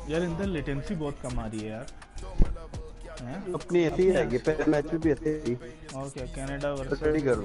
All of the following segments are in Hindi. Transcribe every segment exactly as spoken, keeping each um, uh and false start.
यार इंदर लेटेंसी बहुत कम आ रही है यार। हैं? अपनी ऐसी ही रहेगी, पहले मैच में भी ऐसे ही। ओके कनाडा वर्सेस रेडी करो।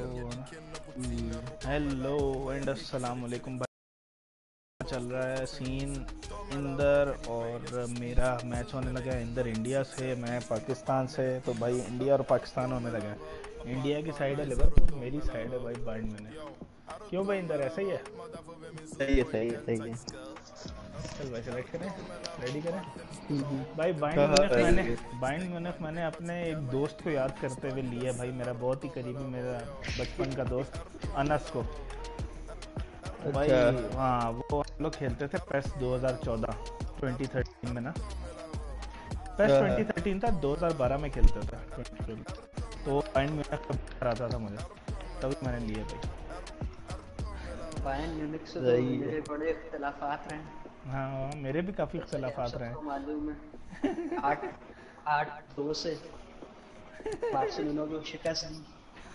हेलो एंड अस्सलाम वालेकुम भाई। चल रहा है सीन इंदर और मेरा मैच होने लगा है। इंदर इंडिया से, मैं पाकिस्तान से। तो भाई इंडिया और पाकिस्तान होने लगा है। इंडिया की साइड है लिवरपूल, मेरी साइड है भाई बायर्न म्यूनिख। क्यों भाई इंदर ऐसा ही है? सही है सही है सही है। चल भाई सेलेक्ट करें, रेडी करें भाई। बायर्न म्यूनिख मैंने बायर्न म्यूनिख मैंने अपने एक दोस्त को याद करते हुए लिया भाई, मेरा बहुत ही करीबी, मेरा बचपन का दोस्त अनस को। अच्छा। भाई हाँ वो हम लोग खेलते थे पेस दो हज़ार चौदह ट्वेंटी थर्टीन में ना। पेस ट्वेंटी थर्टीन था, दो हज़ार बारह में खेलते थे। तो बायर्न म्यूनिख कब आता था मुझे, तभी मैंने लिया भाई। बायर्न म्यूनिख से तो मेरे बड़े इख्तिलाफात रहे। हाँ मेरे भी काफी इख्तिलाफात रहे। मालूम है आठ आठ दो से बार्सिलोना को शिकस्त दी।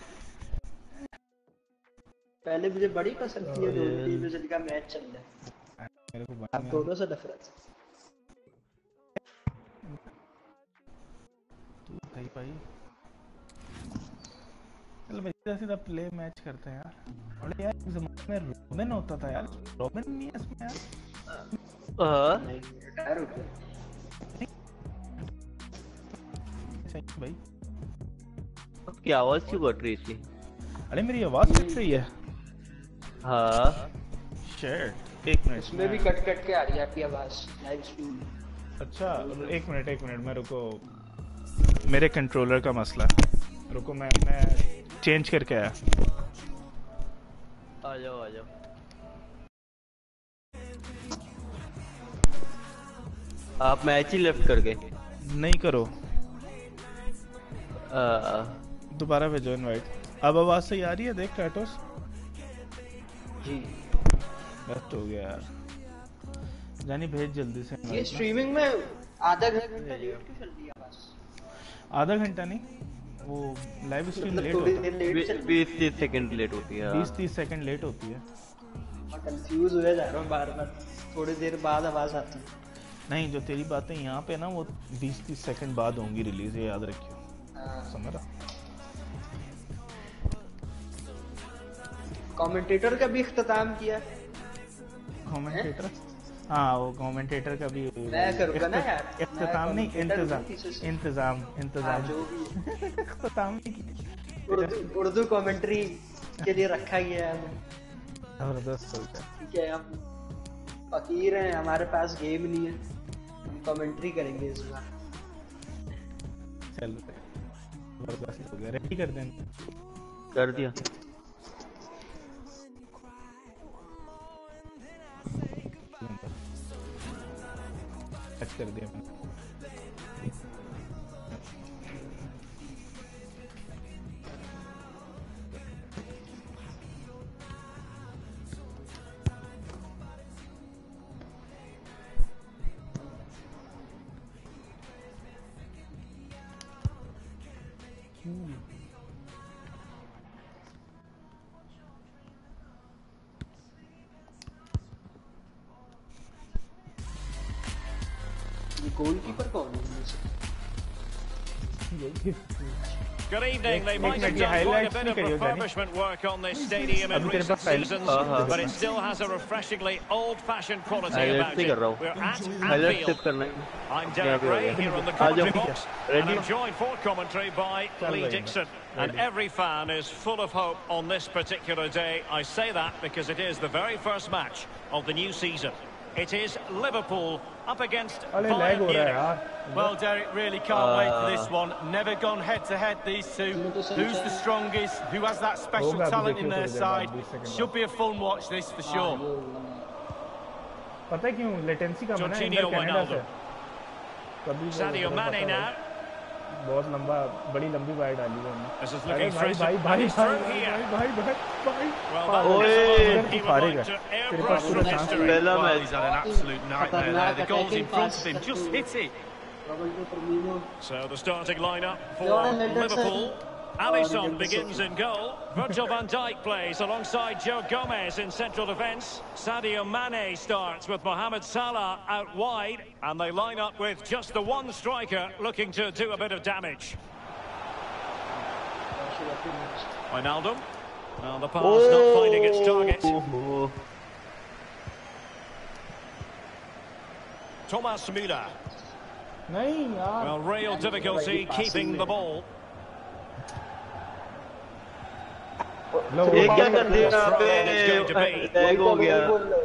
पहले मुझे बड़ी पसंद थी ये दोनों टीमें जिनका मैच चल रहा है। मेरे को अब दोनों से नफरत। तू भाई भाई चल भाई सीधा प्ले मैच करते हैं यार। अरे यार इस जमाने में रॉबिन होता था यार, रॉबिन नहीं है इसमें यार। हां रिटायर हो गया सही भाई। आपकी आवाज क्यों कट रही थी? अरे मेरी आवाज कट रही है। हाँ शिट एक मिनट, इसमें भी कट कट के आ रही है आपकी आवाज लाइव स्ट्रीम। अच्छा एक मिनट एक मिनट मैं रुको, मेरे कंट्रोलर का मसला है। रुको मैं मैं चेंज करके आया। आ जाओ आ जाओ। आप मैच ही लेफ्ट कर गए। नहीं करो, दोबारा भेजो इनवाइट। अब आवाज सही आ रही है? देख टैटोस जी बेस्ट हो गया यार। जानी भेज जल्दी से। ये स्ट्रीमिंग में आधा घंटा लेट क्यों चल रही है आवाज? आधा घंटा नहीं, वो लाइव स्ट्रीम लेट होता है। बीस तीस सेकंड लेट होती है। बीस तीस सेकंड लेट होती है। मैं कंफ्यूज हो जा रहा हूं बार बार, थोड़ी देर बाद आवाज आती है। नहीं जो तेरी बातें यहाँ पे ना वो बीस तीस सेकंड बाद होंगी रिलीज, ये याद रखियो। समझ रहा? कमेंटेटर का भी इख्तिताम किया। कमेंटेटर? हाँ वो कमेंटेटर का भी मैं करूँगा ना यार। इख्तिताम नहीं, इंतजाम इंतजाम इंतजाम जो भी इख्तिताम नहीं। उर्दू उर्दू कमेंट्री के लिए रखा गया है। जबरदस्त सोचा। ठीक है हम फकीर हैं, हमारे पास गेम नहीं है, हम कमेंट्री करेंगे इस बार। चलो जबरदस्त हो गया, रेडी कर दें। कर दिया। टच कर दिया मैंने। गोलकीपर कौन है? Good evening. They might have done quite a bit of refurbishment work on this stadium in recent seasons, but it still has a refreshingly old-fashioned quality about it. We're at Anfield. I'm Derek Ray here on the commentary box, and I'm joined for commentary by Lee Dixon. And every fan is full of hope on this particular day. I say that because it is the very first match of the new season. It is Liverpool up against Bayern Munich. Well, Derek, really can't uh, wait for this one. Never gone head-to-head, these two. Who's the strongest? Who has that special talent in their side? Should be a fun watch, this, for sure. पता है क्यों? लेटेंसी का मना है इंदर कनाडा से। कभी Sadio Mane now. बहुत लंबा, बड़ी लंबी वाइड डाली है उन्होंने। This is looking भाई भाई भाई भाई भाई भाई भाई ओए तू फारेगा। तेरे पास पूरा चांस है। Bella has had an absolute nightmare there. The goal's in front of him, just hit it. So the starting lineup for Liverpool. Alisson begins in goal. Virgil van Dijk plays alongside Joe Gomez in central defence. Sadio Mane starts with Mohamed Salah out wide. And they line up with just the one striker looking to do a bit of damage. Wijnaldum. Well, the pass oh. not finding its target. Oh. Thomas Müller. नहीं यार. Well, real difficulty keeping the ball. ये क्या कर दिया यहाँ पे? टैग हो गया.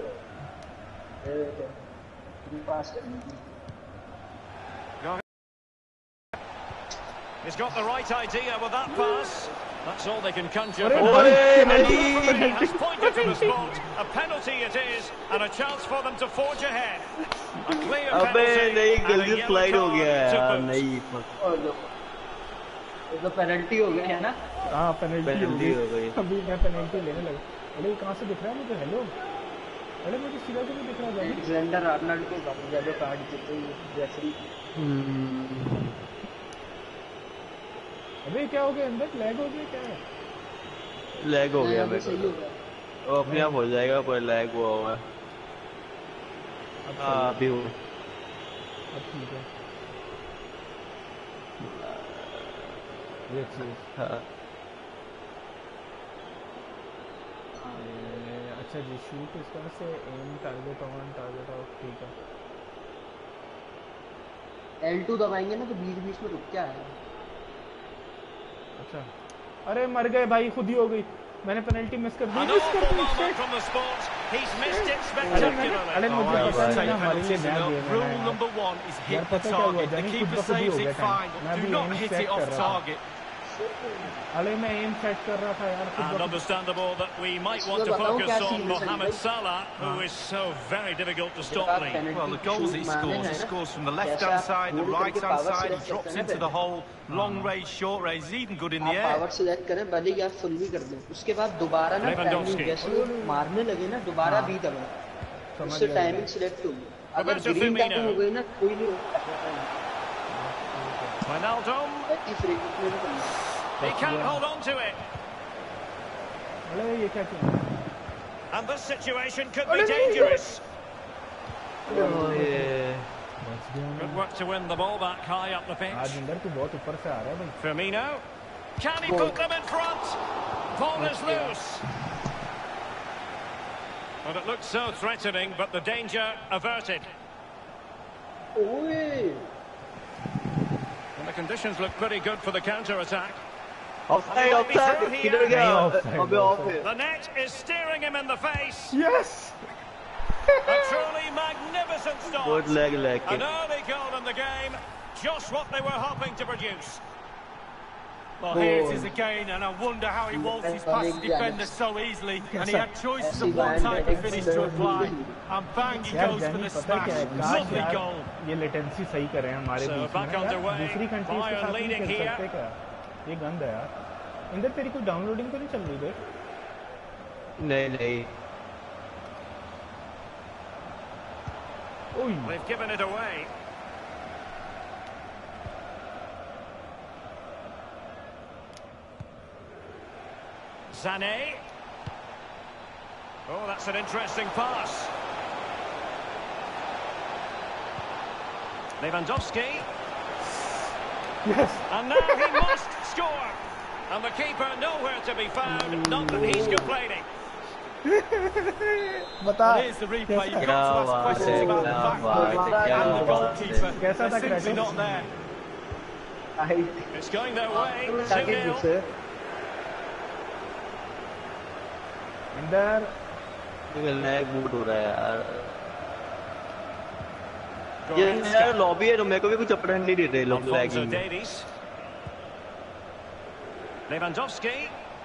He's got the right idea with that pass. That's all they can conjure. Oh, he has pointed to the spot. A penalty it is, and a chance for them to forge ahead. A clear penalty and a yellow card to boot. तो पेनल्टी हो गया है ना? हाँ पेनल्टी हो गई. अभी मैं पेनल्टी लेने लगा. अरे कहाँ से दिख रहा है मुझे? हेलो. अरे मुझे सीधा तो नहीं दिख रहा है. अलेक्जेंडर आर्नल्ड को येलो कार्ड देते हैं जैसे. अबे क्या हो गया अंदर? लैग हो गया क्या है? लैग हो गया मेरे को. वो अपने आप हो जाएगा पर लैग हुआ हुआ है. हाँ अभी हो. अब ठीक है. ये चीज. हाँ. अच्छा जी शूट इस तरह से aim target on target off ठीक है. एल टू दबाएंगे ना तो बीच बीच में रुक क्या है. अच्छा. अरे मर गए भाई खुद ही हो गई. मैंने पेनल्टी मिस कर दी. मिस कर दी. अरे मुझे पता नहीं था हमारे लिए नया गेम है. Rule number one is hit the target. The keeper saves it fine. Do not hit it off target. अरे मैं एम सेट कर रहा था यार. And understandable that we might want to focus on Mohamed Salah, who is so very difficult to stop. Well, the goals he scores, he scores from the left-hand side, the right-hand side, he drops into the hole, long range, short range, he's even good in the air. Power select करें, भले ही आप फुल भी कर दें. उसके बाद दोबारा ना टाइमिंग जैसे मारने लगे ना दोबारा भी दबाएं. उससे टाइमिंग सिलेक्ट होगी. अगर ग्रीन टैप हो गई ना कोई नहीं रोक सकता. Wijnaldum. He can't hold on to it. And this situation could be dangerous. Oh, yeah. Good work to win the ball back high up the pitch. Firmino. Can he put them in front? Ball is loose. Well, it looked so threatening, but the danger averted. And the conditions look pretty good for the counter-attack. Offside, offside. The net is staring him in the face. Yes. A truly magnificent start. Good leg, leg. An early goal in the game. Just what they were hoping to produce. Well, here it is again, and I wonder how he waltzes past the defender so easily. And he had choices of what type of finish to apply. And bang, he goes for the smash. Lovely goal. ये latency सही कर रहे हैं हमारे बीच में यार. दूसरी कंट्रीज के साथ नहीं खेल सकते क्या? ये गंद है यार. इंदर तेरी कोई डाउनलोडिंग तो नहीं चल रही देख? नहीं नहीं. They've given it away. Sané. Oh, that's an interesting pass. Lewandowski. Yes. And now he must score. And the keeper nowhere to be found. Not that he's complaining. बता. Here's the replay. You've got to ask questions about the back line and the goalkeeper. They're simply not there. It's going their way. two nil. अंदर लैग बूट हो रहा है यार. ये यार लॉबी है तो मेरे को भी कुछ अपडेट नहीं दे रहे लोग लैगिंग. Lewandowski.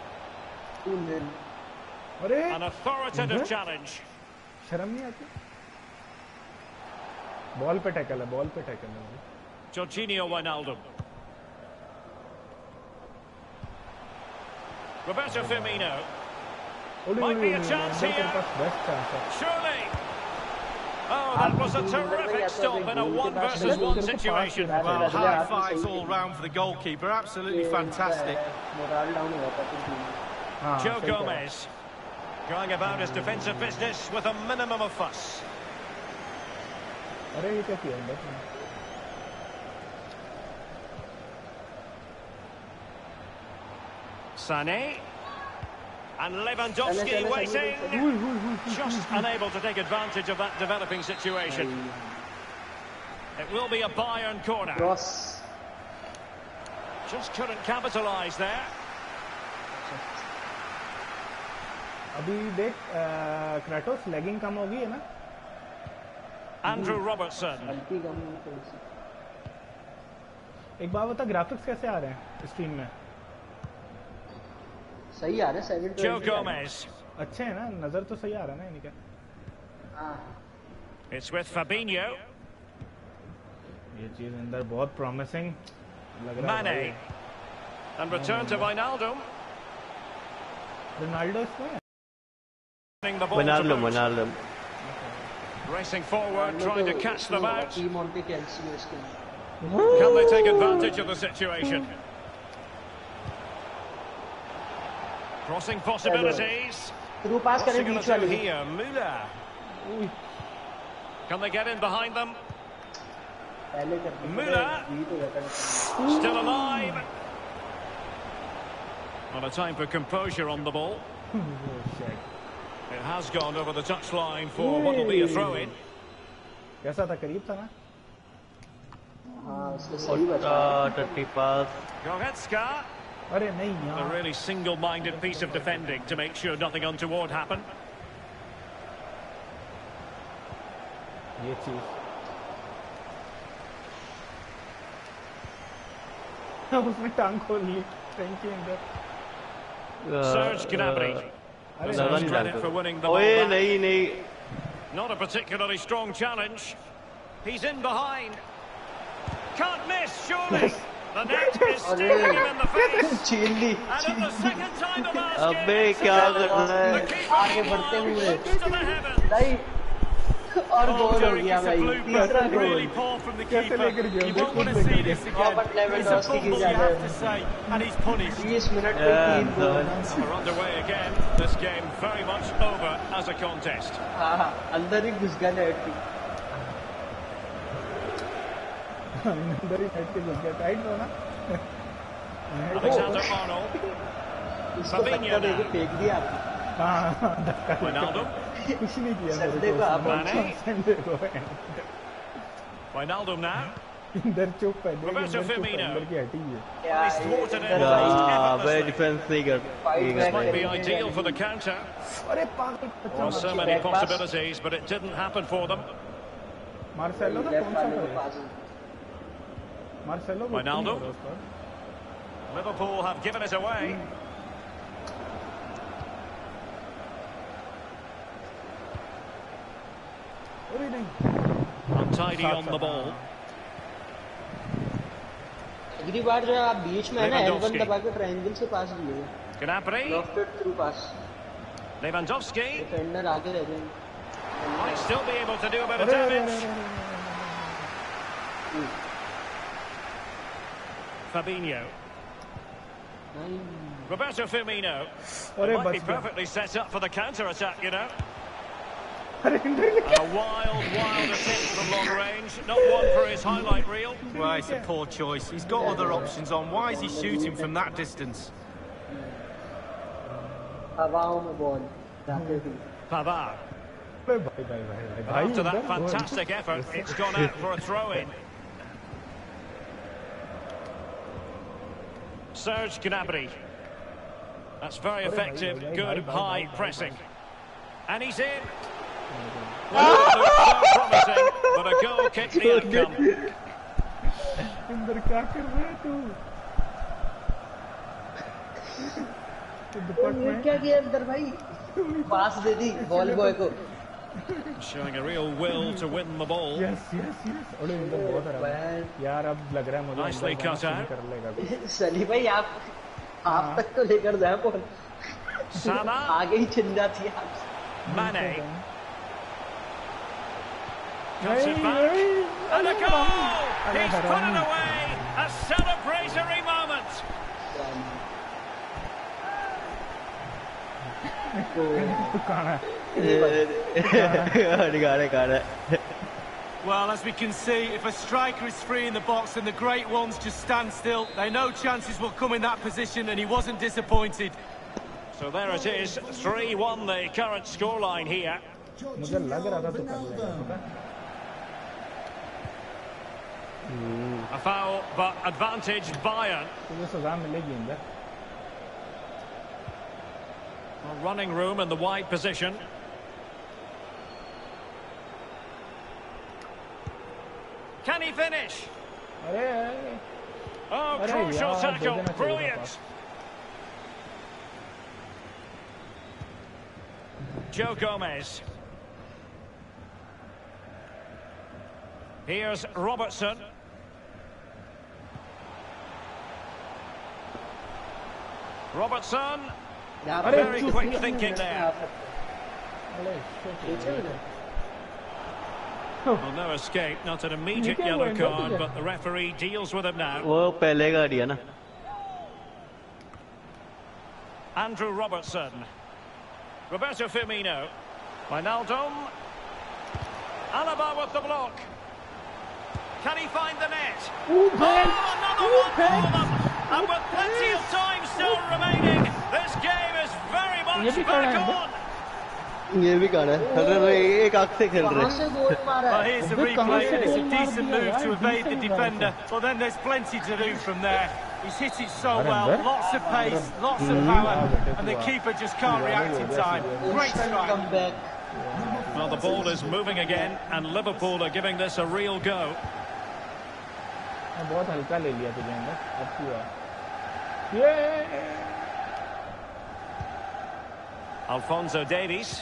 अरे An authoritative challenge. शर्म नहीं आती. बॉल पे टैकल है, बॉल पे टैकल है. Jorginho Wijnaldum. Roberto Firmino. Might be a chance here. Surely. Oh, that was a terrific stop in a one versus one situation. Well, high fives all round for the goalkeeper. Absolutely fantastic. Joe Gomez going about his defensive business with a minimum of fuss. Sané. And Lewandowski waiting, just unable to take advantage of that developing situation. It will be a Bayern corner. Just couldn't capitalise there. अभी देख क्रेटोस लेगिंग कम होगी है ना? Andrew Robertson. एक बार बता ग्राफिक्स कैसे आ रहे हैं स्क्रीन में? सही आ रहा है सेवन ट्वेंटी। Joe Gomez. अच्छे हैं ना, नजर तो सही आ रहा है ना इनका। हाँ। It's with Fabinho. ये चीज अंदर बहुत प्रॉमिसिंग लग रहा है। Mane. And return to Wijnaldum. Ronaldo इसमें Wijnaldum, Wijnaldum. Racing forward, trying to catch them out. Team on पे कैल्सी है इसके। Can they take advantage of the situation? Crossing possibilities. Through pass What's he करें going बीच to do वाले। here? Müller. Can they get in behind them? पहले कर दी। Müller. Still alive. Not a time for composure on the ball. It has gone over the touchline for what will be a throw-in. कैसा था, करीब था ना? हाँ, उसने सही बचा। टट्टी पास। Goretzka. अरे नहीं यार। A really single-minded piece of defending to make sure nothing untoward happened. ये चीज। उसने टांग खोल ली। Thank you अंदर। Serge Gnabry. Deserves credit for winning the ball ओए back. नहीं नहीं। Not a particularly strong challenge. He's in behind. Can't miss, surely. The net is staring him in the face. Chilli. And at the second time of last game, अबे क्या कर रहा है? आगे बढ़ते हुए। to the heavens. नहीं। और Oh, गोल हो Derek, गया it's a भाई। blooper. तीसरा Really goal. poor from the कैसे keeper. लेकर गया? You won't want to see this again. Robert It's a Lewandowski की fumble, you ज्यादा have to say, and he's punished. बीस मिनट पे तीन गोल। We're underway again. This game very much over as a contest. हाँ हाँ, अंदर ही घुस गया नेट की। अंदर ही नेट के घुस गया, टाइट हो ना? Alexander Arnold. इसको धक्का देके फेंक दिया। हाँ, धक्का। Wijnaldum. कुछ नहीं किया मेरे संडे को आप Mane. संडे को। Wijnaldum now. इधर चुप है। Roberto Firmino. अंदर की हटी है। क्या He's thwarted it. हाँ, वे effortlessly. डिफेंस नहीं कर। This might be ideal for the counter. अरे पागल। Well, so many possibilities, but it didn't happen for them. Marcelo का कौन सा है? Marcelo. Wijnaldum. Liverpool have given it away. अरे नहीं। Untidy on the ball. अगली बार जो आप बीच में है ना, एल वन Lewandowski. दबा के ट्रायंगल से पास दिए। Gnabry. Lofted through pass. Lewandowski. Defender आगे रह गए। Might still be able to do a bit of अरे, अरे, damage. अरे, अरे, Fabinho. नहीं। Roberto Firmino. अरे Might be बच गया। perfectly set up for the counter-attack, you know. अरे इंदर ने And a wild, wild attempt from long range. Not one for his highlight reel. Well, it's a poor choice. He's got other options on. Why is he shooting from that distance? हवाओं में बॉल जाते हुए। Pavard. भाई भाई भाई भाई भाई After that Inder, fantastic effort, it's gone out for a throw-in. Serge Gnabry. That's very effective. Good high pressing. And he's in. Well, it looked so promising, but a goal kicked the outcome. Inder क्या कर रहा है तू? तो दुपट्टे ये में क्या किया अंदर भाई? पास दे दी बॉल बॉय को। Showing a real will to win the ball. Yes yes yes. अरे इंदर बहुत हरा है यार, अब लग रहा है मुझे Nicely इंदर cut जाना out. कर लेगा कुछ। सली भाई आप आप तक तो लेकर जाए बॉल। Salah. आगे ही छिन जाती है आप। Mane. Cuts it back. And a goal! He's put it away! A celebratory moment! Well, as we can see, if a striker is free in the box and the great ones just stand still, they know chances will come in that position, and he wasn't disappointed. So there it is, three one the current scoreline here. A foul, but advantage Bayern. Well, running room in the wide position. Can he finish? Oh, crucial tackle, brilliant. Joe Gomez. Here's Robertson. Robertson. Very quick thinking there. Well, no escape, not an immediate yellow card, but the referee deals with it now. वो पहले का दिया ना. Andrew Robertson. Roberto Firmino. Wijnaldum. Alaba with the block. Can he find the net? Ooh, oh, another one for them. And with plenty of time still remaining, this game is very much back on. ये भी कर रहा है. एक आंख से खेल रहे हैं. Well, here's the replay, and it's a decent move to evade the defender. But then there's plenty to do from there. He's hit it so well, lots of pace, lots of power, and the keeper just can't react in time. Great strike. Well, the ball is moving again, and Liverpool are giving this a real go. Alphonso Davies.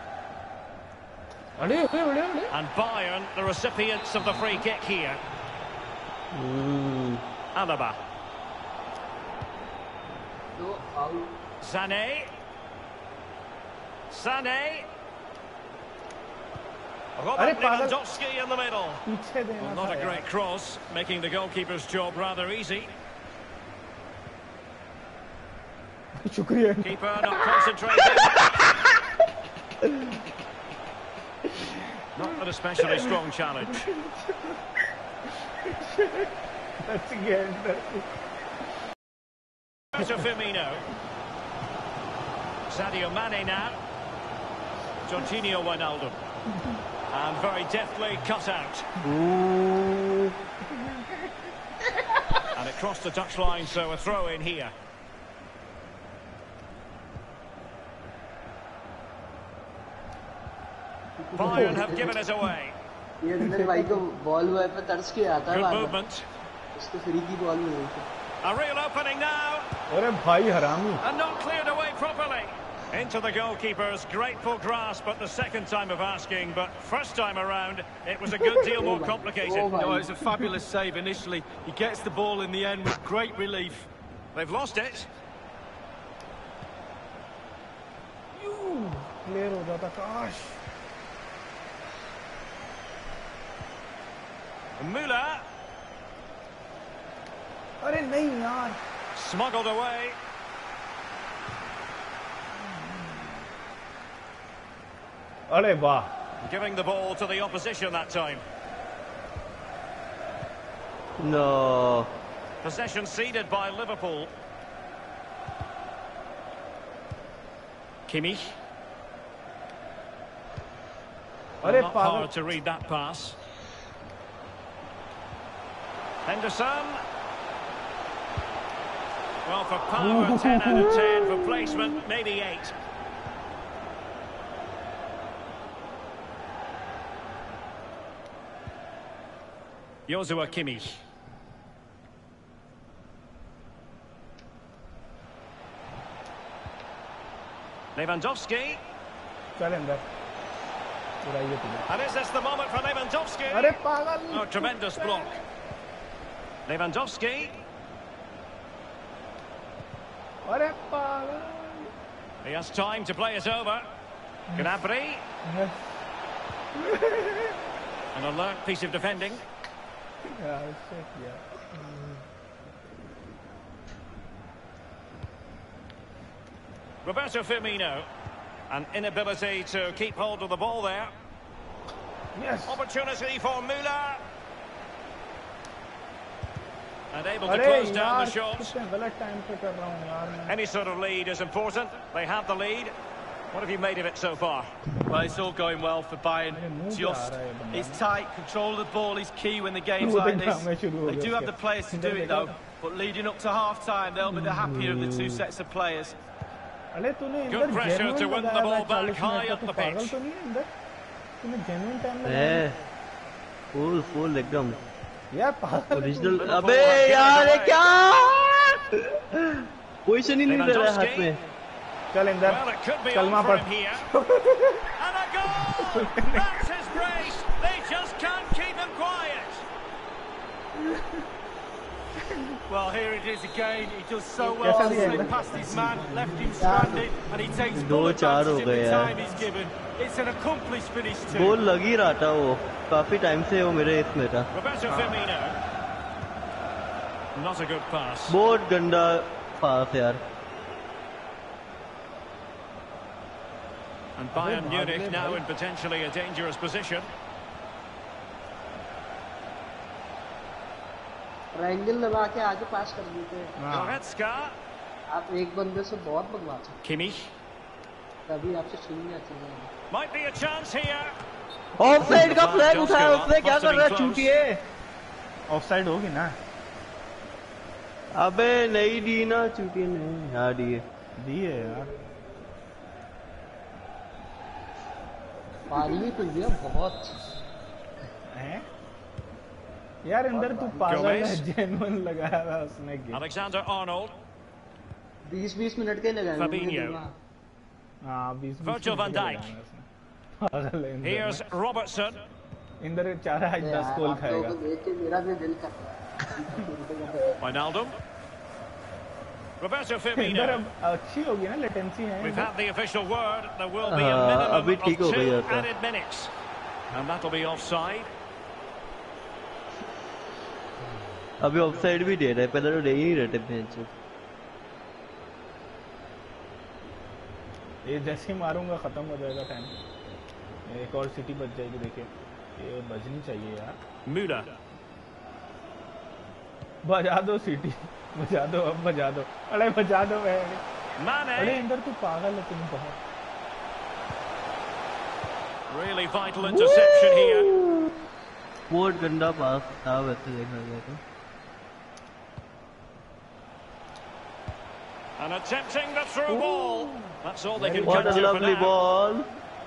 And Bayern, the recipients of the free kick here. Mm. Alaba. Sané. Sané. Robert Lewandowski in the middle. Well, not a great cross, making the goalkeeper's job rather easy. Keeper not concentrating. Not an especially strong challenge. That's again. Roberto Firmino. Sadio Mane now. Jorginho Wijnaldum. And very deftly cut out. Ooh. And it crossed the touchline, so a throw in here. Bayern have given it away. Good movement. A real opening now. And not cleared away properly. Into the goalkeeper's grateful grasp at the second time of asking, but first time around, it was a good deal more complicated. No, it was a fabulous save initially. He gets the ball in the end with great relief. They've lost it. Müller. Smuggled away. Giving the ball to the opposition that time. No. Possession ceded by Liverpool. Kimmich. Well, not hard to read that pass. Henderson. Well, for power, ten out of ten. For placement, maybe eight. Joshua Kimmich. Lewandowski. And is this the moment for Lewandowski? Oh, tremendous block. Lewandowski. He has time to play it over. Gnabry. An alert piece of defending. Yeah, shit, yeah. Roberto Firmino. An inability to keep hold of the ball there. Yes. Opportunity for Müller. And able to अरे close down यार the shots. कितने गलत टाइम पे कर रहा हूँ यार मैं. Any sort of lead is important. They have the lead. What have you made of it so far? Well, it's all going well for Bayern. Just, it's tight. Control of the ball is key when the game's like this. They do have the players to do it though. But leading up to half time, they'll be the happier of the two sets of players. Good pressure to win the ball back high up the pitch. Full, full एकदम. यार ओरिजिनल. अबे यार ये क्या? पोजीशन ही नहीं ले रहा है हाथ में. चल इंदर. कलमा पढ़. And a goal. That's his brace. They just can't keep him quiet. Well, here it is again. He does so well to slip past his man, left him stranded, and he takes full advantage of the time he's given. It's an accomplished finish too. गोल लग ही रहा था वो. काफी टाइम से वो मेरे इसमें था. Roberto Firmino. Not a good pass. बहुत गंदा पास यार. And Bayern Munich now in potentially a dangerous position. Triangle लगा के आगे पास कर देते हैं. Goretzka. आप एक बंदे से बहुत भगवा सकते. Kimmich. तभी आपसे छीनने आती है. Might be a chance here. Offside का फ्लैग उठाया उसने. क्या कर रहा है? चूतिए. ऑफसाइड होगी ना. अबे नहीं दी ना चूतिए ने. हाँ दी है. दी है यार. पारी तो दिया बहुत. हैं? यार अंदर तू पागल है. जेन्युइन लगाया था उसने गेम. Alexander Arnold. बीस बीस मिनट के लगाए. Fabinho. हाँ बीस. Virgil van Dijk. पागल है. Here's Robertson. इंदर चार आज दस गोल खाएगा. तो देख के मेरा भी दिल करता. Wijnaldum. Roberto Firmino. इंदर अब अच्छी होगी ना. लेटेंसी है. We've had the official word. There will be a minimum अभी ठीक हो of गई two आता. added minutes. And that'll be offside. अभी ऑफसाइड भी दे रहे. पहले तो दे ही नहीं रहे थे बेंच. ये जैसे ही मारूंगा खत्म हो जाएगा टाइम. एक और सिटी बच जाएगी. देखिए ये बजनी चाहिए यार. Müller. बजा दो सिटी. बजा दो. अब बजा दो. अरे बजा दो. Mane. अरे इंदर तू पागल है. तुम बहुत. Really vital interception here. बहुत गंदा पास था वैसे देखा जाए तो. And attempting the through ball. That's all they can What a capture for lovely now. ball.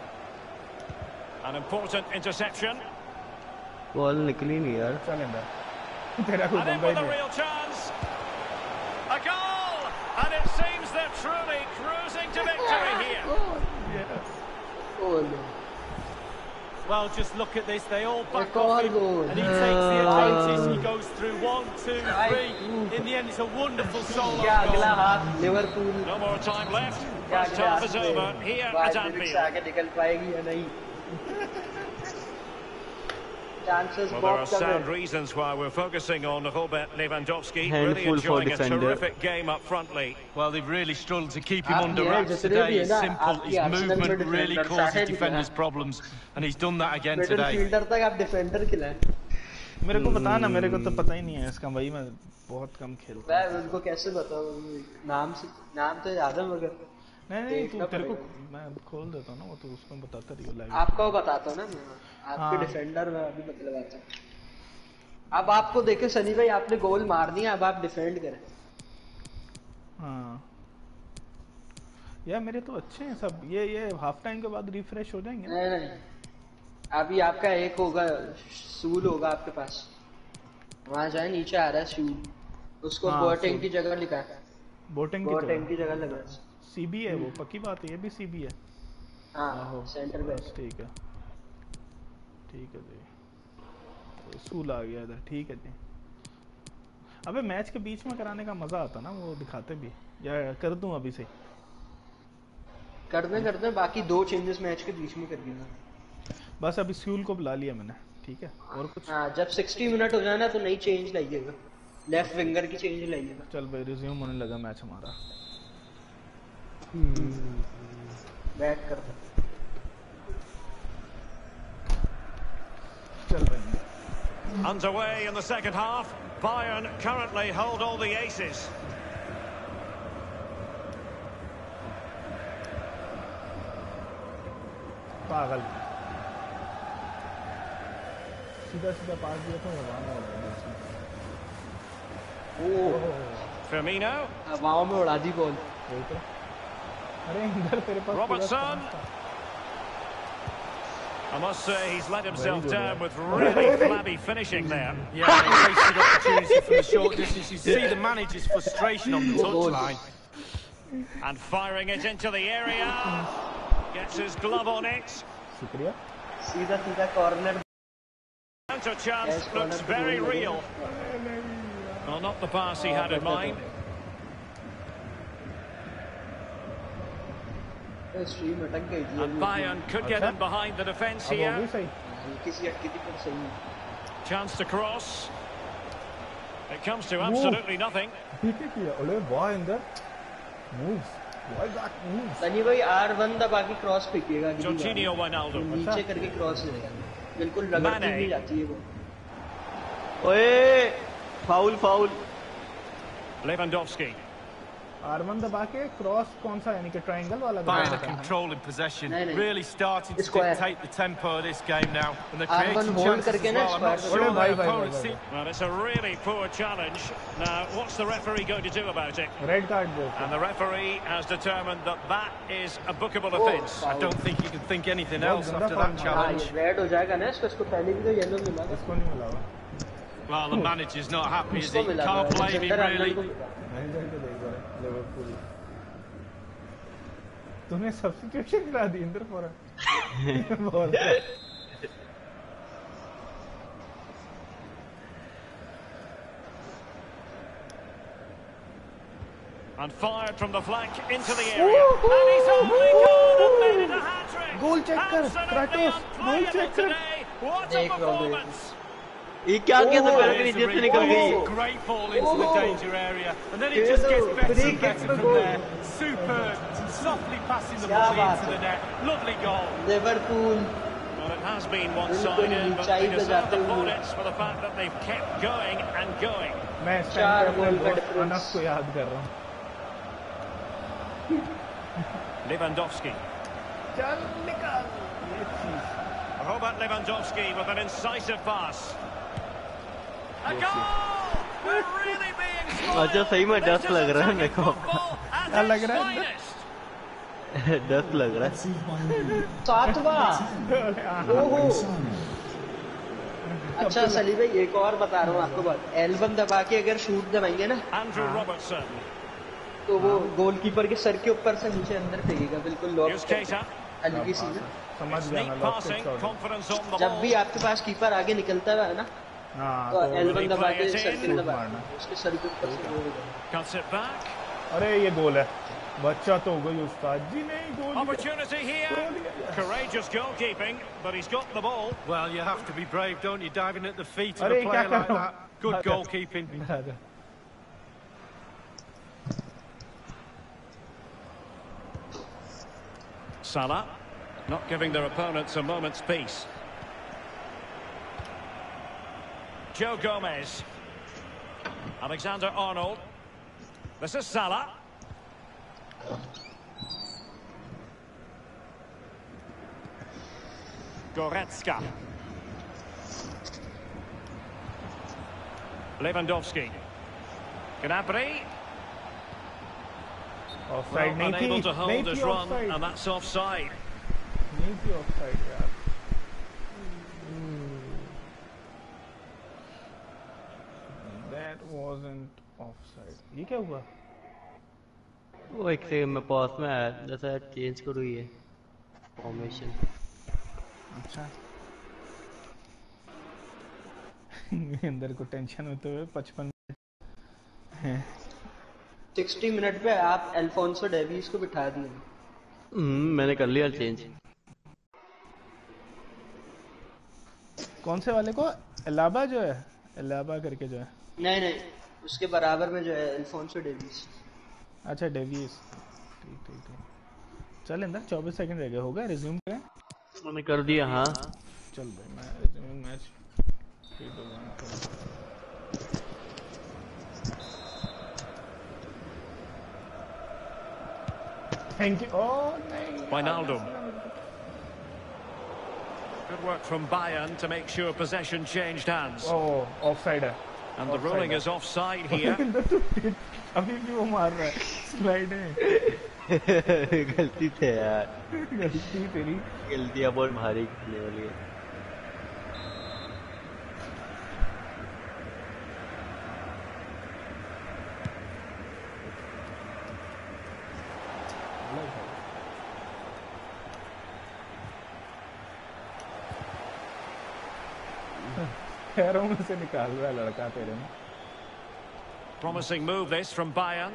An important interception. Ball निकली नहीं यार. चल इंदर. तेरा कोई And in बंदा with ही a नहीं. real chance. A goal! And it seems they're truly cruising to victory here. Oh no. Well, just look at this. They all back Record off him, goal. and he takes the advantage. He goes through one, two, three. In the end, it's a wonderful solo क्या अगला goal. हाथ Liverpool. No more time left. क्या First अगला half is हाथ over में here बाहर at से Anfield. आगे निकल पाएगी या नहीं. Chances Well, there are बहुत कम sound है. reasons why we're focusing on Robert Lewandowski. Handful Really for enjoying a defender. terrific game up front, Lee. Well, they've really struggled to keep him आप under ये wraps जितने भी today. है It's ना, simple. आपकी His Arsenal में movement really defender causes सारे भी defenders हैं. problems, and he's done that again middle today. Fielder तक आप डिफेंडर खिलाएं. मेरे को पता ना. मेरे को तो पता ही नहीं है इसका. भाई मैं बहुत कम खेलता मैं उनको कैसे बताऊं. नाम से नाम तो याद है मगर. नहीं नहीं तू तेरे को मैं खोल देता हूँ ना. वो तो उसको बताता रही हो लाइव. आपको बताता हूँ ना मैं. आपके डिफेंडर में अभी बता लगाता हूँ. अब आपको देखे सनी भाई आपने गोल मार दिया. अब आप डिफेंड करें. हाँ यार मेरे तो अच्छे हैं सब. ये ये हाफ टाइम के बाद रिफ्रेश हो जाएंगे. नहीं नहीं अभी आपका एक होगा. सूल होगा आपके पास. वहाँ जाए नीचे आ रहा है सूल. उसको हाँ, बोटिंग की जगह लिखा है. बोटिंग की बोटिंग जगह की जगह लगा. सीबी है वो. पक्की बात है. ये भी सीबी है. हाँ सेंटर पे. ठीक है ठीक है जी. तो सूल आ गया इधर. ठीक है जी. अबे मैच के बीच में कराने का मजा आता ना. वो दिखाते भी. या कर दूं अभी से. करते करते बाकी दो चेंजेस मैच के बीच में कर दूंगा. बस अभी सूल को बुला लिया मैंने. ठीक है और कुछ। हाँ जब साठ मिनट हो जाए ना तो नई चेंज लाइएगा, लेफ्ट विंगर की चेंज लाइएगा। चल भाई रिज्यूम होने लगा मैच हमारा। बैट कर चल भाई। Underway in the second half. Bayern currently hold all the aces. पागल सीधा सीधा पास दिया तो हवा में उड़ा दी। ओह Firmino. हवाओं में उड़ा दी बॉल। अरे इधर तेरे पास Robertson. I must say he's let himself down with really flabby finishing there. Yeah, he wasted opportunity from the short distance. You see the manager's frustration on the touchline. And firing it into the area. Gets his glove on it. शुक्रिया। सीधा सीधा corner. Counter chance looks very real. Well, not the pass he had in mind. And Bayern could get in behind the defence here. Chance to cross. It comes to absolutely nothing. Sunny भाई आर वन दबा के क्रॉस फेंकिएगा। Jorginho Wijnaldum. नीचे करके क्रॉस जाएगा, बिल्कुल रगड़ती हुई जाती है वो। ओए foul foul. Lewandowski. R one दबा के क्रॉस कौन सा यानी कि ट्रायंगल वाला? Bayern are controlling possession, really starting to dictate the tempo of this game now, and they're creating chances as well. I'm not sure their opponents see. Well, it's a really poor challenge. Now, what's the referee going to do about it? Red card. And the referee has determined that that is a bookable offence. I don't think you can think anything else after that challenge. Red हो जाएगा ना इसको, इसको पहले भी तो येलो मिला। इसको नहीं मिला। Well, the manager's not happy, is he? Can't blame him really. तुम्हें सब्स्टिट्यूशन करा दी Inder for And fired from the flank into the area. And he's only gone and made it a hat-trick. Goal check कर, Kratos, goal check कर. What a performance. ये क्या किया था? पैर के नीचे से निकल गई। Great ball into the danger area, and then it just gets better and better from there. Superb, softly passing the ball into the net. Lovely goal. Liverpool. Well, it has been one-sided, but they deserve the plaudits for the fact that they've kept going and going. मैं चार गोल का डिफरेंस अनस को याद कर रहा हूँ। Lewandowski. चल निकाल ये चीज। Robert Lewandowski with an incisive pass. A goal! We're really being spoiled. अच्छा सही में डस्ट लग रहा है मेरे को। क्या लग रहा है? डस्ट लग रहा है। सातवां। ओहो। अच्छा सली भाई एक और बता रहा हूँ आपको बात। एल वन दबा के अगर शूट दबाएंगे ना, Andrew Robertson. तो वो गोलकीपर के सर के ऊपर से नीचे अंदर फेंकेगा, बिल्कुल लॉक Keita. हल्की सी। समझ गया Sneak मैं लॉक passing, करता हूँ। confidence on the जब ball. भी आपके पास कीपर आगे निकलता है ना, हाँ तो तो एल वन दबा के play it सर in. के दबा उसके सर के ऊपर से वो हो जाएगा। Cuts it back. अरे ये गोल है। बच्चा तो हो गई उस्ताद जी, नहीं गोल। Opportunity here. Courageous goalkeeping, but he's got the ball. Well, you have to be brave, don't you, diving at the feet of अरे a क्या player कर like रहा हूँ? that. Good goalkeeping. Salah, not giving their opponents a moment's peace. Joe Gomez. Alexander Arnold. This is Salah. Goretzka. Lewandowski. Gnabry. Offside नहीं थी, unable to hold नहीं his थी run, offside, and that's offside. नहीं थी ऑफसाइड यार। That wasn't offside. ये क्या हुआ? वो एक सेकंड में पॉज में आया, जैसा चेंज करो ये फॉर्मेशन। अच्छा। अंदर को टेंशन होते हुए पचपन साठ मिनट पे आप अल्फोंसो डेविस को बिठा दिए। हम्म मैंने कर लिया चेंज। कौन से वाले को? एलाबा जो है, एलाबा करके जो है। नहीं नहीं, उसके बराबर में जो है अल्फोंसो डेविस। अच्छा डेविस, ठीक ठीक ठीक। चल इंदर चौबीस सेकंड रह गए, हो गया रिज्यूम करें? मैंने कर दिया। हाँ चल भाई मैं resume match thank you. Oh नहीं, Wijnaldum. Good work from Bayern to make sure possession changed hands. Oh, offside है। And the ruling is offside here. अभी भी वो मार रहा है, स्लाइड है। गलती थे यार, गलती तेरी। गलतियां बहुत भारी खेलने वाली है। पैरों में से निकाल रहा है लड़का तेरे में। Promising move this from Bayern.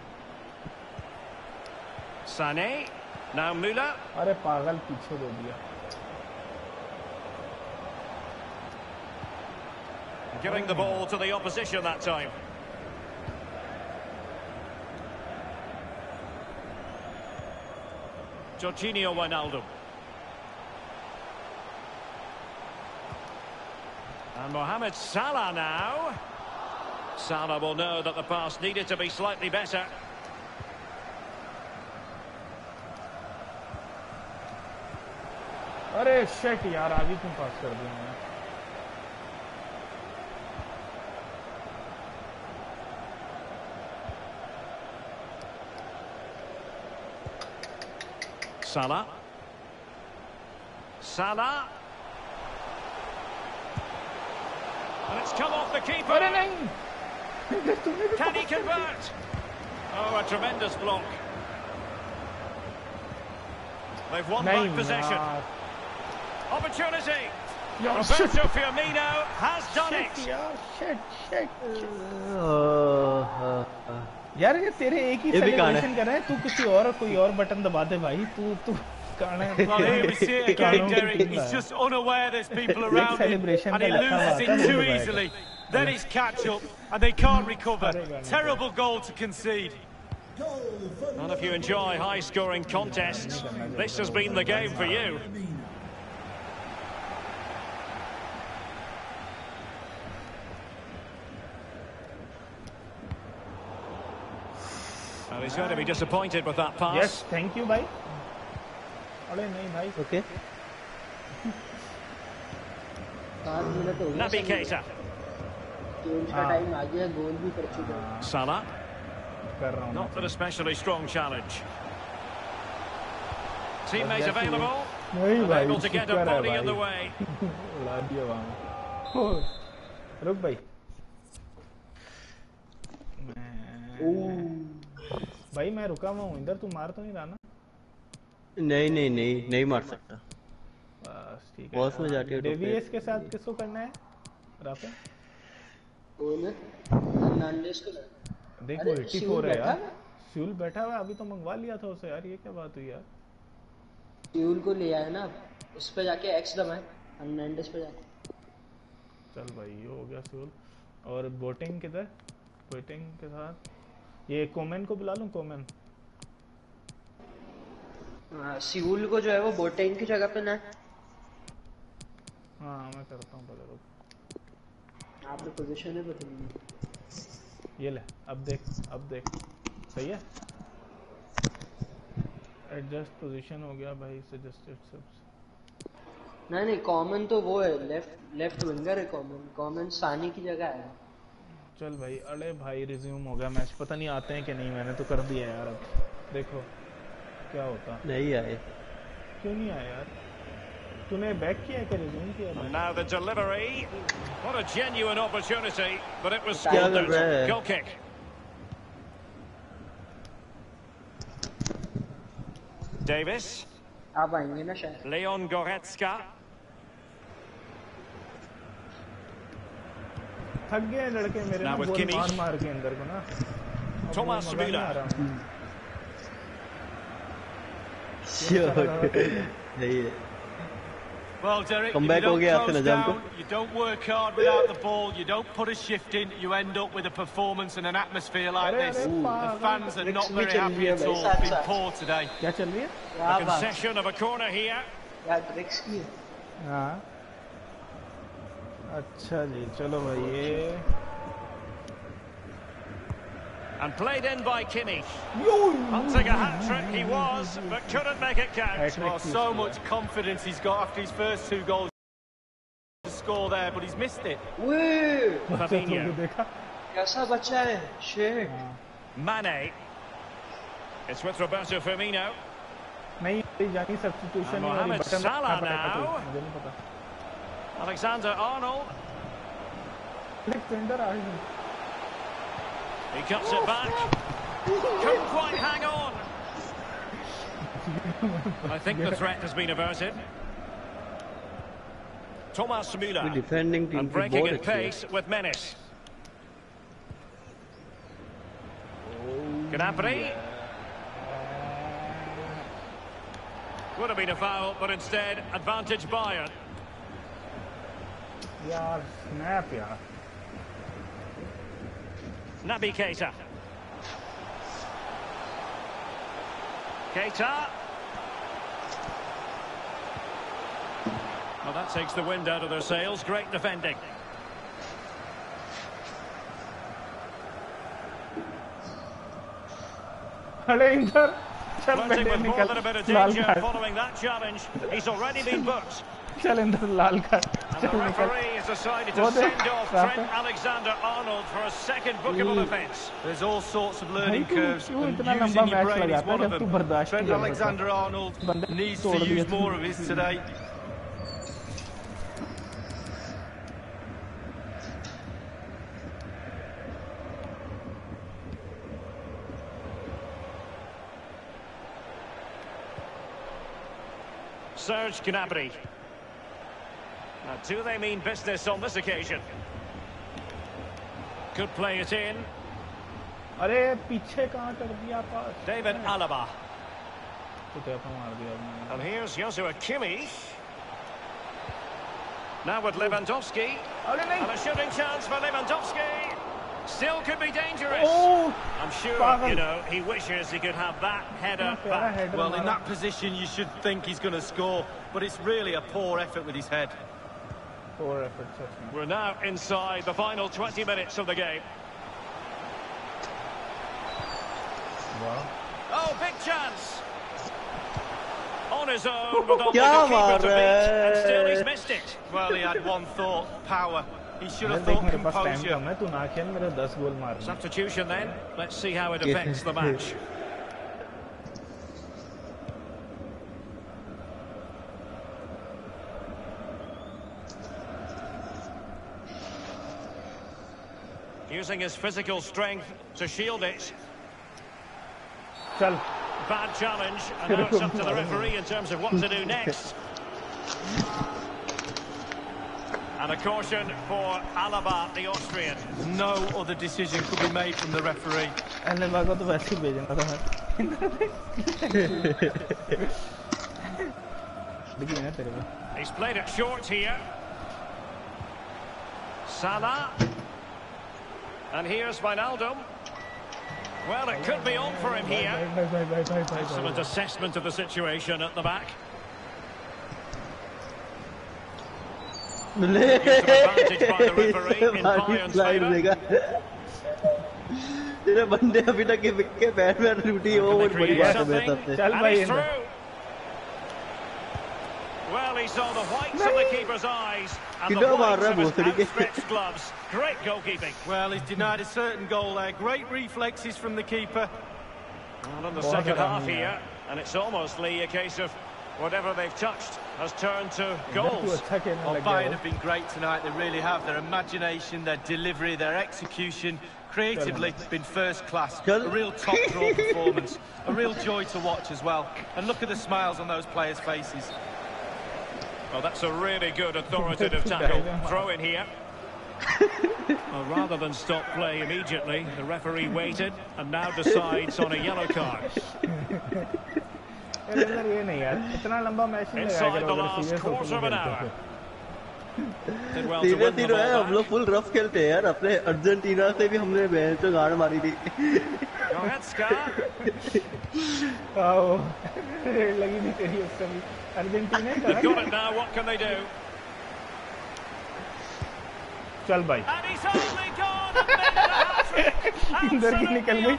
Sané, now Müller. अरे पागल, पीछे दे दिया। Giving the ball to the opposition that time. Jorginho Wijnaldum. And Mohamed Salah now. Salah will know that the pass needed to be slightly better. अरे शिट यार, आगे क्यों पास कर दिया मैं? Salah. Salah. And it's come off the keeper. अरे नहीं, Can he convert? Oh, a tremendous block. They've won back possession. Opportunity. Roberto Firmino has done it. Shit, shit. यार ये तेरे एक ही सेलिब्रेशन कर रहा है, तू किसी और कोई और बटन दबा दे भाई। तू तू Well, here we see it again, Derek. He's just unaware there's people around him, and he loses it too easily. Then it's catch up, and they can't recover. Terrible goal to concede. And if you enjoy high-scoring contests, this has been the game for you. Well, he's going to be disappointed with that pass. Yes, thank you, bhai. अरे नहीं भाई, ओके। पाँच मिनट हो गए। Naby Keita. चेंज का टाइम आ गया, गोल भी कर चुके हैं। Salah. कर रहा हूँ। Not an especially strong challenge. Teammates available. नहीं भाई, able to get a body in the way. उड़ा दिया वहाँ। रुक भाई। भाई मैं रुका हुआ हूँ, इधर तू मार तो नहीं रहा ना? नहीं नहीं नहीं नहीं मार सकता। बस ठीक है। बॉस में जाके डेविएस के साथ किसको करना है राफे? कौन है? फर्नांडिस को। देखो चौरासी है यार। स्यूल बैठा हुआ है, अभी तो मंगवा लिया था उसे यार। ये क्या बात हुई यार? स्यूल को ले आया ना, उस पे जाके एक्स दबाए, फर्नांडिस पे जाके। चल भाई ये हो गया स्यूल। और बोटिंग किधर? बोटिंग के साथ ये कोमेन को बुला लूं? कोमेन सियूल को जो है वो बोटेंग की जगह पे ना। हाँ मैं करता हूँ, पहले रुक। आपने पोजीशन है बदलनी। ये ले, अब देख, अब देख सही है। एडजस्ट पोजीशन हो गया भाई, सजेस्टेड सब। नहीं नहीं, कॉमन तो वो है, लेफ्ट लेफ्ट विंगर है कॉमन। कॉमन सानी की जगह है। चल भाई, अरे भाई रिज्यूम हो गया मैच। पता नहीं आते हैं कि नहीं, मैंने तो कर दिया यार। अब देखो क्या होता। नहीं आए। क्यों नहीं आया यार? तूने बैक किया क्या, रिज्यूम किया? And now the delivery. What a genuine opportunity, but it was squandered. Goal kick. Davis. आप आएंगे ना शायद। Leon Goretzka. थक गए लड़के मेरे ना, बॉल मार मार के अंदर को ना। Thomas Müller. नहीं है। Well, Derek, if you don't close down, you don't work hard without the ball, you don't put a shift in, you end up with a performance and an atmosphere like this. The fans are not very happy at all, been poor today. क्या चल रही है? A concession of a corner here. यार ब्रेक्स की है. हाँ. अच्छा जी, चलो भाई ये. And played in by Kimmich. Hunting a hat-trick he was, but couldn't make it count. Well, so much confidence he's got after his first two goals to score there, but he's missed it. Wee! Fabinho. कैसा बच्चा है? Shit. Mane. It's with Roberto Firmino. नहीं जानी substitution. Mohamed Salah now. Alexander Arnold. Alexander Arnold. He cuts it back. Couldn't quite hang on. I think the threat has been averted. Thomas Müller. Defending team and breaking at pace with menace. Gnabry. Would have been a foul, but instead advantage Bayern. यार snap यार. Naby Keita. Keita. Well, that takes the wind out of their sails. Great defending. Flirting with more than a bit of danger following that challenge. He's already been booked. चल अंदर लाल card. And the referee has decided to send off Trent Alexander-Arnold for a second bookable offence. There's all sorts of learning curves, and using your brain is one of them. Trent Alexander-Arnold needs to use more of his today. Serge Gnabry. Now, do they mean business on this occasion? Could play it in. अरे पीछे कहाँ कर दिया पास? David Alaba. कुत्ते पे मार दिया उसने. And here's Joshua Kimmich. Now with Lewandowski. And a shooting chance for Lewandowski. Still could be dangerous. Oh, I'm sure, you know, he wishes he could have that header back. Well, in that position, you should think he's going to score, but it's really a poor effort with his head. Poor effort. We're now inside the final twenty minutes of the game. Wow. Oh, big chance. On his own, with only the keeper to beat, and still he's missed it. Well, he had one thought, power. He should have thought composure. Substitution then. Let's see how it affects the match. Using his physical strength to shield it. Bad challenge, and now it's up to the referee in terms of what to do next. And a caution for Alaba, the Austrian. No other decision could be made from the referee. He's played it short here. Salah. And here's Wijnaldum. Well, it could be on for him here. Excellent assessment of the situation at the back. Advantage by the referee in Bayern's favour. तेरे बंदे अभी तक के विकेट के पैर में टूटी वो बहुत बढ़िया है मेरे तरफ से. चल भाई. Well, he saw the whites of the keeper's eyes and the whites of his outstretched gloves. Great goalkeeping. Well, he's denied a certain goal there. Great reflexes from the keeper. Well, in the second half here, and it's almost, Lee, a case of whatever they've touched has turned to goals. Well, Bayern have been great tonight. They really have. Their imagination, their delivery, their execution, creatively been first class. A real top draw performance. A real joy to watch as well. And look at the smiles on those players' faces. Well, that's a really good authoritative tackle. Throw in here. Well, rather than stop play immediately, the referee waited and now decides on a yellow card. यार ये नहीं यार, इतना लंबा मैच नहीं लगाया करो अगर सीरियस होकर खेलते हैं। सीरियस ही है, हम लोग फुल रफ खेलते हैं यार। अपने अर्जेंटीना से भी हमने बेंच पे गाड़ मारी थी। आओ लगी नहीं तेरी उससे भी। अर्जेंटीना का चल भाई इधर की निकल गई।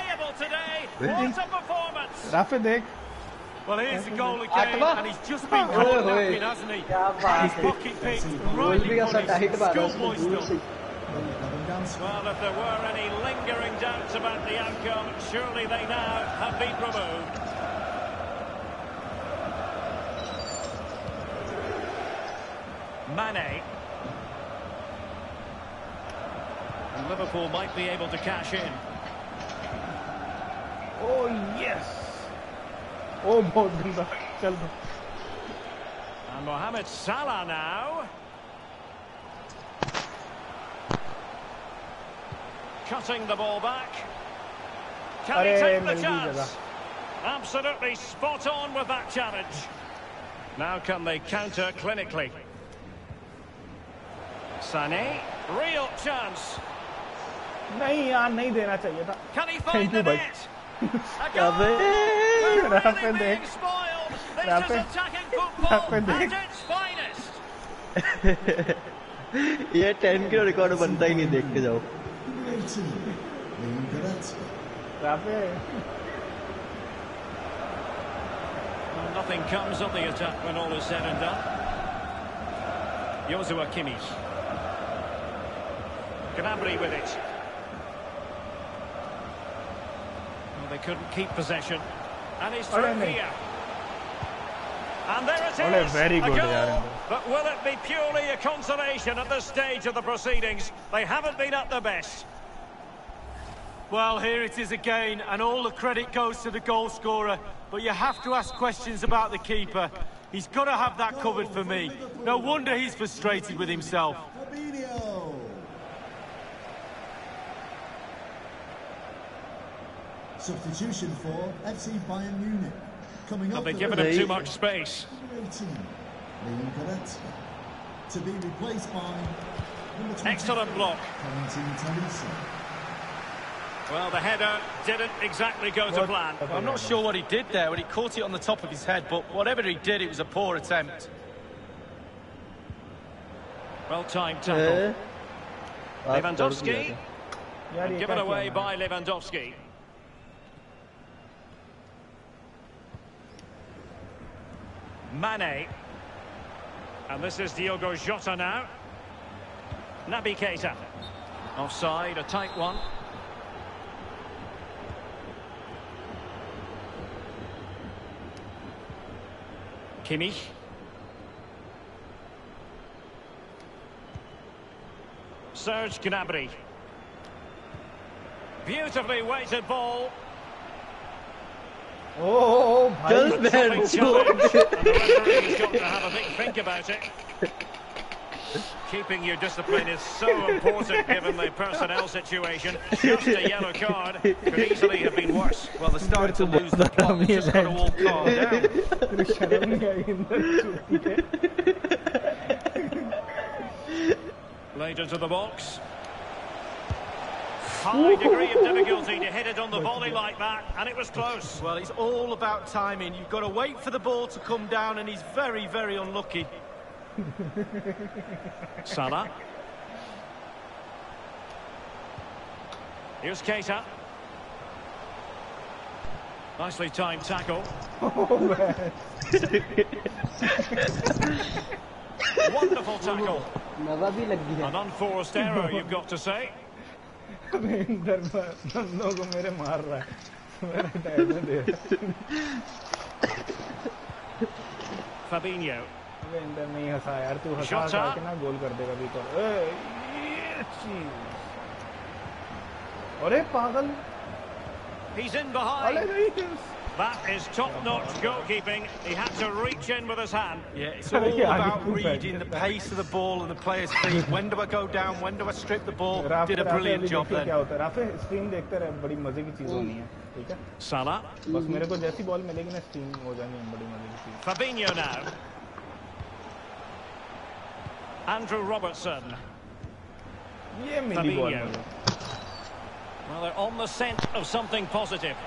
राफे देख। Well, here's the goal again, and he's just been caught napping, hasn't he? He's pocket picked, rightly punished, schoolboy stuff. Well, if there were any lingering doubts about the outcome, surely they now have been removed. Mane. And Liverpool might be able to cash in. Oh, yes. Oh, बहुत गंदा। चल दो। And Mohamed Salah now. Cutting the ball back. Can he take the chance? Absolutely spot on with that challenge. Now can they counter clinically? Sané, real chance. नहीं यार, नहीं देना चाहिए था। Can he find the net? Rafe देख, राफे राफे देख। ये टेन किलो रिकॉर्ड बनता ही नहीं, देख के जाओ। Rafe Nothing comes of the attack when all is said and done. Joshua Kimmich. Gnabry with it. Well, they couldn't keep possession. And he's through here. And there it is, very good, a goal. But will it be purely a consolation at this stage of the proceedings? They haven't been at their best. Well, here it is again, and all the credit goes to the goal scorer. But you have to ask questions about the keeper. He's got to have that covered for me. No wonder he's frustrated with himself. Substitution for F C Bayern Munich. Coming up, have they given him too much space? To be replaced by excellent block. Well, the header didn't exactly go to plan. I'm not sure what he did there when he caught it on the top of his head, but whatever he did, it was a poor attempt. Well-timed tackle. Lewandowski. Given away by Lewandowski. Mane. And this is Diogo Jota now. Naby Keita. Offside, a tight one. Kimmich. Serge Gnabry. Beautifully weighted ball. Oh, Just man. And the referee's got to have a big think about it. Keeping your discipline is so important given the personnel situation. Just a yellow card could easily have been worse. Well, they're starting to lose the plot. They've just got to all calm down. Laid into the box. High degree of difficulty to hit it on the volley like that, and it was close. Well, it's all about timing. You've got to wait for the ball to come down, and he's very, very unlucky. Salah. Here's Keita. Nicely timed tackle. Oh, man. Wonderful tackle. An unforced error, you've got to say. बंदों को मेरे मार रहा है, मेरे टाइम में दे रहा है। Fabinho. इंटर नहीं हंसा यार, तू हंसा हंसा के ना गोल कर देगा भी तो। ये चीज। अरे पागल। He's in behind. अरे नहीं। That is top-notch goalkeeping. He had to reach in with his hand. Yeah, it's all about reading the pace of the ball and the player's feet. When do I go down? When do I strip the ball? Did a brilliant job then. क्या होता है? राफे स्ट्रीम देखते रहे, बड़ी मजे की चीज होनी है, ठीक है? Salah. बस मेरे को जैसी बॉल मिलेगी ना स्ट्रीम हो जाएगी, बड़ी मजे की चीज. Fabinho now. Andrew Robertson. ये मिली ball. Well, they're on the scent of something positive.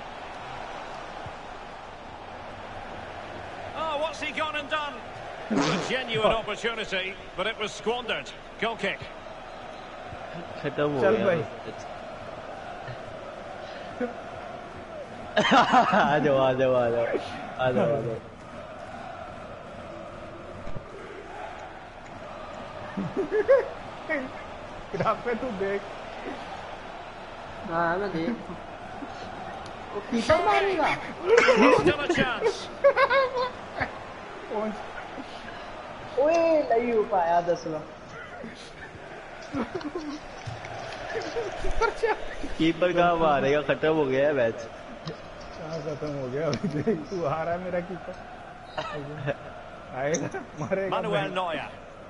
Oh, what's he gone and done? A genuine opportunity, but it was squandered. Goal kick. खत्म हो गया. आ जाओ आ जाओ आ जाओ आ जाओ आ जाओ. राफे तू देख. हाँ मैं देख. वो कीपर मारेगा. Still a chance. ओए नहीं हो पाया दसवा. कीपर कहाँ मारेगा? खत्म हो गया है मैच. कहाँ खत्म हो गया? तू हारा है मेरा कीपर. आएगा मारेगा. Manuel Neuer.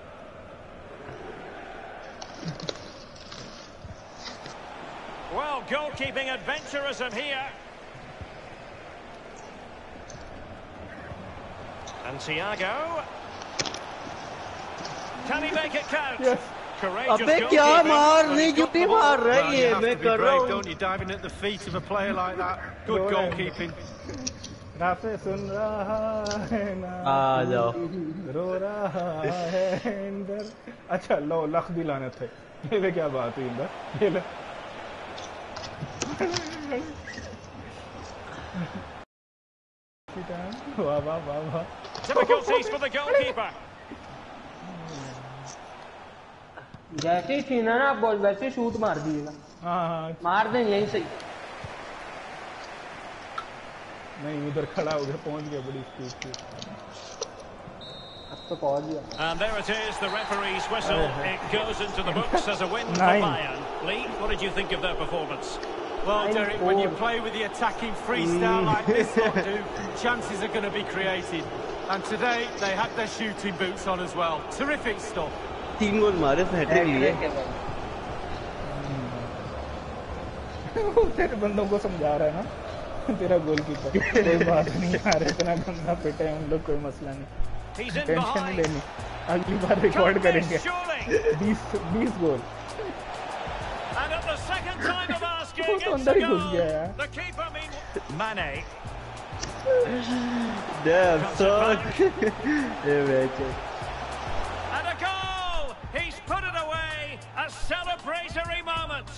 Well, goalkeeping adventurism here. And Thiago. Can he make it count? Yes. Courageous अबे क्या मार नहीं क्यों मार रहा है ये? मैं कर रहा हूँ. Don't you diving at the feet of a player like that? Good goalkeeping. Rafe सुन रहा है ना. आ जाओ. रो रहा है इंदर. अच्छा लो लख दिलाने थे. ये क्या बात हुई इंदर? ये ले. वाह वाह वाह वाह. Difficulties for the goalkeeper. जैसे ही छीना ना बॉल वैसे ही शूट मार दिएगा. हाँ हाँ. मार दें यहीं सही. नहीं उधर खड़ा हो गया, पहुंच गया बड़ी स्पीड से. अब तो पहुंच गया. And there it is, the referee's whistle. It goes into the books as a win for Bayern. Lee, what did you think of their performance? Well, Derek, when you play with the attacking freestyle like this lot do, chances are going to be created. And today, they had their shooting boots on as well. Terrific stuff. तीन गोल मारे थे हैट्रिक लिए. तेरे बंदों को समझा रहा है ना तेरा गोलकीपर. कोई बात नहीं यार, इतना गंदा पिटा है उन लोग, कोई मसला नहीं. टेंशन नहीं लेनी. अगली बार रिकॉर्ड करेंगे बीस बीस गोल. And at the second time of asking, वो तो अंदर ही घुस गया यार. the keeper mean Mane. Damn son. ये मैच है. And a goal! He's put it away. A celebratory moment.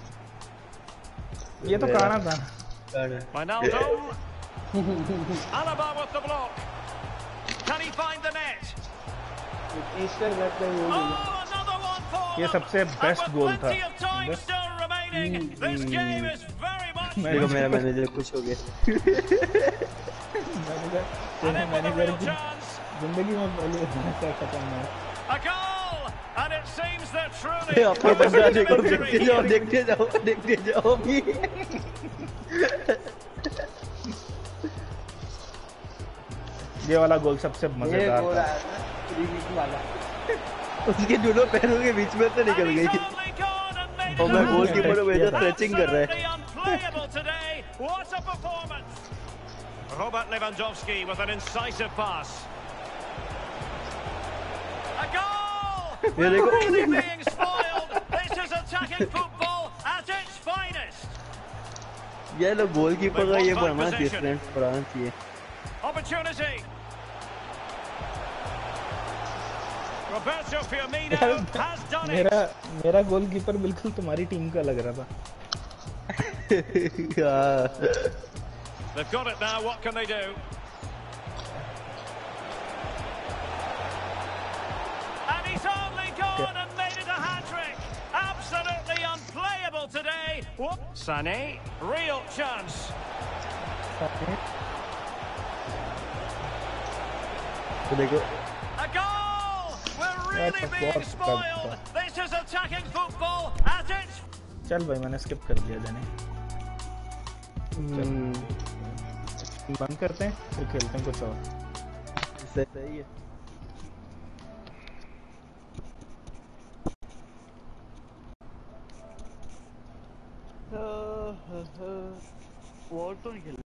ये तो काना था. Ronaldo. Alaba with the block. Can he find the net? Oh, another one for ये सबसे बेस्ट गोल था. Plenty of time still remaining. This game is very much. देखो मेरा मैनेजर खुश हो गया. And in with a real chance. जिंदगी में पहले ऐसा खत्म है. A goal, and it seems that truly. अपना बंदा देखो, देखते जाओ देखते जाओ देखते जाओ भी. ये वाला गोल सबसे मजेदार था. उसके दोनों पैरों के बीच में से निकल गई. और मैं गोलकीपर को भेजा स्ट्रेचिंग कर रहा है. What a performance! Robert Lewandowski with an incisive pass. A goal! We're really being spoiled. This is attacking football at its finest. ये लोग गोलकीपर का ये बना डिफरेंस बढ़ाना चाहिए. Opportunity. Roberto Firmino has done it. मेरा मेरा गोलकीपर बिल्कुल तुम्हारी टीम का लग रहा था. They've got it now. What can they do? And he's only gone and made it a hat-trick. Absolutely unplayable today. Whoop. Sané, real chance. A goal! We're really being spoiled. This is attacking football at its. चल भाई मैंने स्किप कर दिया जाने. बंद करते हैं फिर खेलते हैं कुछ और। सही है। वॉर तो नहीं खेल